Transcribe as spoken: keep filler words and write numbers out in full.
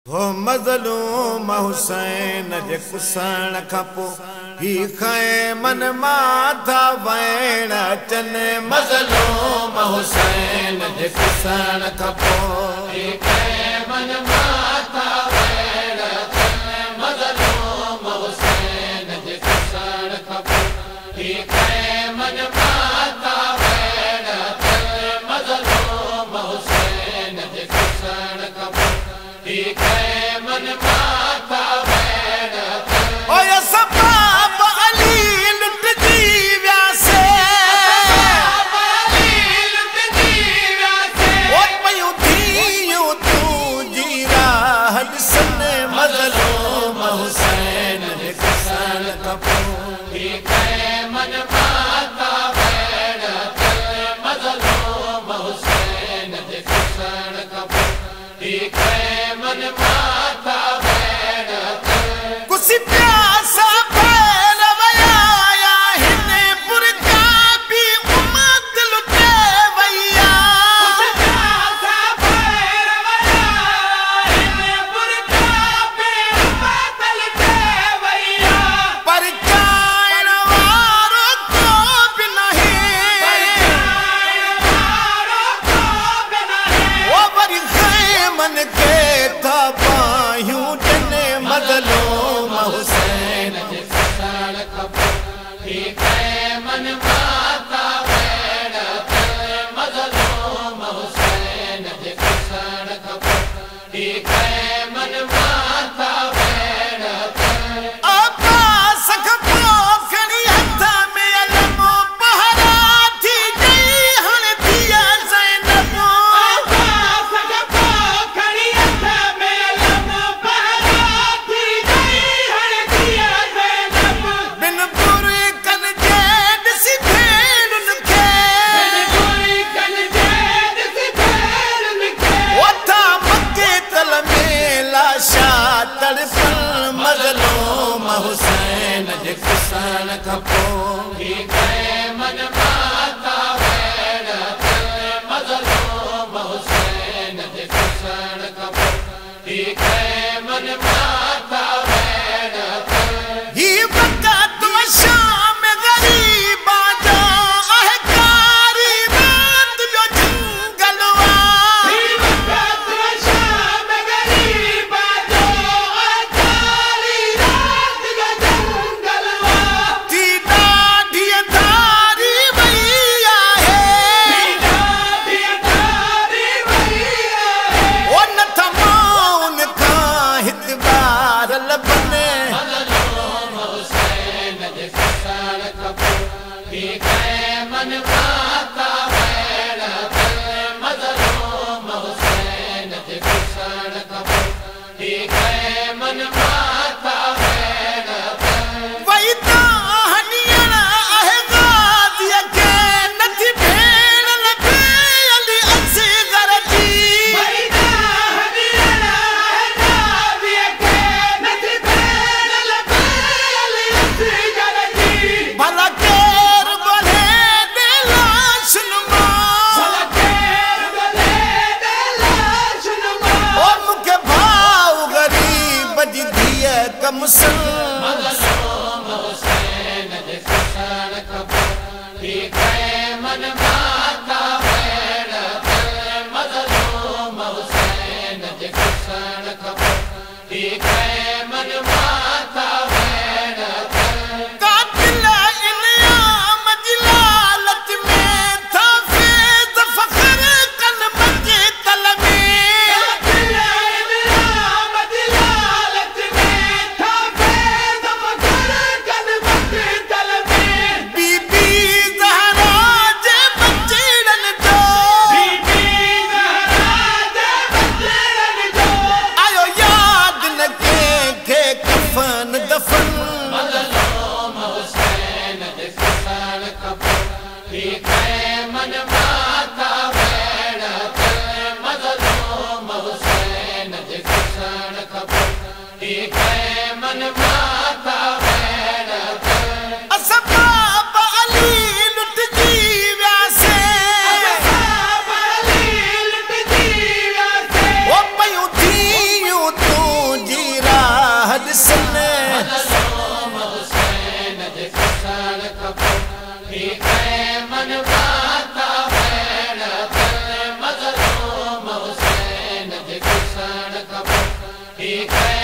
हो मज़लूम हुसैन जे कुसण खां पोइ ही खए मन माथा वैण अचनि मज़लूम हुसैन जे कुसण खां पोइ ही खए मन माथा वैण अचनि मज़लूम हुसैन जे कुसण खां पोइ ही खए मन माथा वैण अचनि मज़लूम हुसैन जे कुसण खां पोइ ही खए मन माथा वैण अचनि ओय सबाब अली लुटजी वियासे ओ पयूं थियूं तुंहिंजी राह ॾिसनि मज़लूम हुसैन जे कुसण खां पोइ ही खए मन माथा वैण अचनि मज़लूम हुसैन जे कुसण खां पोइ ही खए मन माथा वैण अचनि कुसी प्यासा फैल वया हिन बुरका बि उमत लुटे वया कुसी प्यासा फैल वया हिन बुरका बि उमत लुटे वया पर चाइण वारो को बि नाहे पर चाइण वारो को बि नाहे ओ वरी खए मन के पायूं ॾिने मज़लूम हुसैन जे कुसण खां पोइ ही खए मन माथा वैण अचनि मज़लूम हुसैन जे कुसण खां पोइ ही खए मन माथा वैण अचनि अब्बास खां पोइ खणी हथ में अलमो पहरा थी ॾेई हाणे थिया ज़ैनब अब्बास खां पोइ खणी हथ में अलमो पहरा थी ॾेई हाणे थिया ज़ैनब बिन बुरी कन जे ॾिसी भेणुनि खे बिन बुरी कन जे ॾिसी भेणुनि खे ओथा मके तल में लाशा तड़पनि मज़लूम हुसैन जे कुसण खां पोइ ही खए मन माथा वैण अचनि मज़लूम हुसैन जे कुसण खां पोइ ही खए मन माथा वैण अचनि ही वक़्त शाम ग़रीबा जो अहकारी रात जो जंगलवा ही वक़्त शाम ग़रीबा जो अहकारी रात जो जंगलवा थी ॾाढी अंधारी वई आहे थी ॾाढी अंधारी वई आहे ओ नथा माउन खां हिकु बार लभनि मज़लूम हुसैन जे कुसण खां पोइ ही खए मन माथा वैण अचनि मज़लूम हुसैन जे कुसण खां पोइ ही खए मन माथा वैण अचनि वई ताहनीअण आहे ग़ाज़ीअ खे नथी भेण लॻे अली असग़र जी वई ताहनीअण आहे ग़ाज़ीअ खे नथी भेण लॻे अली असग़र जी भला केरु ॻोल्हे ॾे लाश नुमा भला केरु ॻोल्हे ॾे लाश नुमा ओ मूंखे भाउ ग़रीब जी धीअ कमसन मज़लूम हुसैन जे कुसण खां पोइ ही खए मन माथा वैण अचनि मज़लूम हुसैन जे कुसण खां पोइ ही खए मन माथा वैण अचनि कातिल इनाम जी लालच में था फैज़ फ़ख़्र कनि मके तल में कातिल इनाम जी लालच में था फैज़ फ़ख़्र कनि मके तल में बीबी ज़हरा जे बचड़नि जो बीबी ज़हरा जे बचड़नि जो आयो यादि न कंहिंखे कफ़न दफ़न मज़लूम हुसैन जे कुसण खां पोइ ही खए मन माथा वैण अचनि मज़लूम हुसैन जे कुसण खां पोइ ही खए मन माथा वैण अचनि असबाब अली लुटजी वियासे असबाब अली लुटजी वियासे ओ पयूं थियूं मन माता भेण मज़लूम हुसैन जे किसण खपो